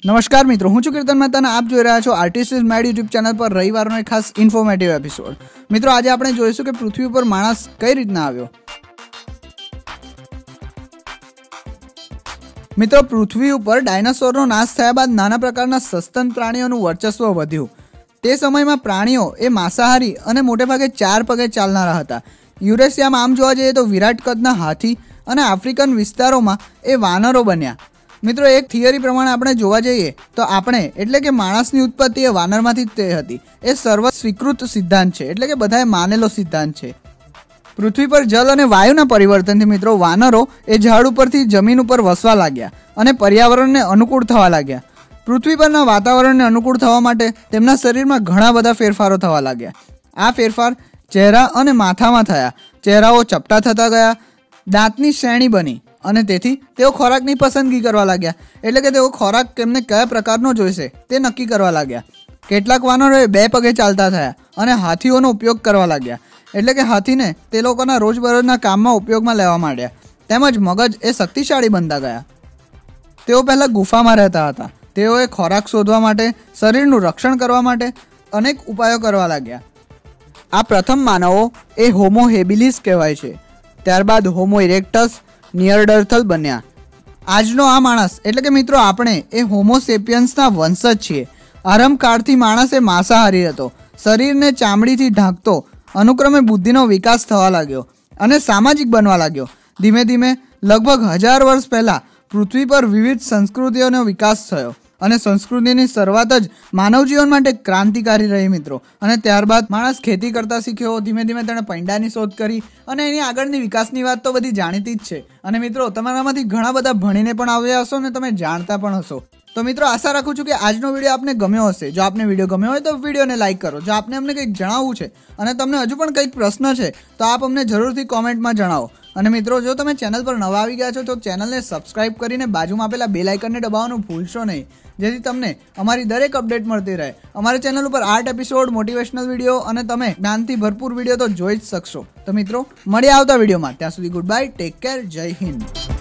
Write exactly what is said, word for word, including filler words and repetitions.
नमस्कार मित्रों, हूँ छुं कीर्तन मेहता, आप जोई रह्या छो आर्टिस्टिसमेड यूट्यूब चैनल पर रविवारनो एक खास इन्फॉर्मेटिव एपिसोड। मित्रों, आज आपणे जोईशुं के पृथ्वी पर माणस कई रीतना आव्यो। मित्रों, पृथ्वी पर डायनासोरनो नाश थया बाद नाना प्रकारना सस्तन प्राणीओनुं वर्चस्व वध्युं। ते समयमां प्राणीओ ए मांसाहारी अने मोटे भागे चार पगे चालनारा हता। युरेशियामां आम जोवा जईए तो विराट कदना हाथी अने आफ्रिकन विस्तारोमां ए वानरो बन्या। मित्रों, एक थियरी प्रमाणे आपणे जोवा जईए तो आपणे एटले के माणसनी उत्पत्ति ए वानरमांथी ज थई हती। ए सर्व स्वीकृत सिद्धांत छे, एटले के बधाए मानेलो सिद्धांत छे। पृथ्वी पर जल अने वायुना परिवर्तनथी मित्रों वानरो ए झाड़ उपरथी जमीन उपर वसवा लाग्या अने पर्यावरणने अनुकूळ थवा लाग्या। पृथ्वी परना वातावरणने अनुकूळ थवा माटे तेमना शरीरमां घणा बधा फेरफारो थवा लाग्या। आ फेरफार चेहरा अने माथामां थया। चेहराओ चपटा थता गया, दांतनी श्रेणी बनी અને તેથી તેઓ ખોરાકની પસંદગી કરવા लाग्या। એટલે કે તેઓ ખોરાક તેમને કયા પ્રકારનો જોઈશે તે નક્કી કરવા लाग्या। કેટલાક વાનરોએ બે પગે ચાલતા થયા અને હાથીઓનો ઉપયોગ કરવા लाग्या। એટલે કે હાથીને તે લોકોના રોજબરોજના કામમાં ઉપયોગમાં લેવા માંડ્યા। તેમજ મગજ એ શક્તિશાળી બનતા ગયા। તેઓ પહેલા ગુફામાં રહેતા હતા। તેઓએ ખોરાક શોધવા માટે, શરીરનું રક્ષણ કરવા માટે અનેક ઉપાયો કરવા लाग्या। આ પ્રથમ માનવો એ હોમો હેબિલિસ કહેવાય છે। ત્યારબાદ હોમો ઇરેક્ટસ, નિયરડર્થલ બન્યા। આજનો આ માણસ એટલે કે મિત્રો આપણે એ હોમો સેપિયન્સના વંશજ છીએ। આરંભકાળથી માણસ એ માંસાહારી હતો। શરીરને ચામડીથી ઢાંકતો, અનુક્રમે બુદ્ધિનો વિકાસ થવા લાગ્યો અને સામાજિક બનવા લાગ્યો। ધીમે ધીમે લગભગ હજાર વર્ષ પહેલા પૃથ્વી પર વિવિધ સંસ્કૃતિઓનો વિકાસ થયો અને સંસ્કૃતિની શરૂઆત જ માનવ જીવન માટે ક્રાંતિકારી રહી મિત્રો। અને ત્યારબાદ માણસ ખેતી કરતા શીખ્યો। ધીમે ધીમે તેણે પૈંડાની શોધ કરી અને એની આગળની વિકાસની વાત તો બધી જાણીતી જ છે। અને મિત્રો, તમારામાંથી ઘણા બધા ભણીને પણ આવ્યા હશો અને તમે જાણતા પણ હશો। તો મિત્રો, આશા રાખું છું કે આજનો વિડીયો આપને ગમ્યો હશે। જો આપને વિડીયો ગમ્યો હોય તો વિડીયોને લાઇક કરો। જો આપને અમને કંઈક જણાવવું છે અને તમને હજુ પણ કંઈક પ્રશ્ન છે તો આપ અમને જરૂરથી કોમેન્ટમાં જણાવો। અને મિત્રો, જો તમે ચેનલ પર નવા આવી ગયા છો તો ચેનલને સબસ્ક્રાઇબ કરીને બાજુમાં આપેલા બેલ આઇકનને દબાવવાનું ભૂલશો નહીં, જેથી તમને અમારી દરેક અપડેટ મળતી રહે। અમારી ચેનલ ઉપર આર્ટ એપિસોડ, મોટિવેશનલ વિડીયો અને તમે જ્ઞાનથી ભરપૂર વિડીયો તો જોઈ જ શકશો। તો મિત્રો, મળીએ આવતા વિડીયોમાં। ત્યાં સુધી ગુડ બાય, ટેક કેર, જય હિન્દ।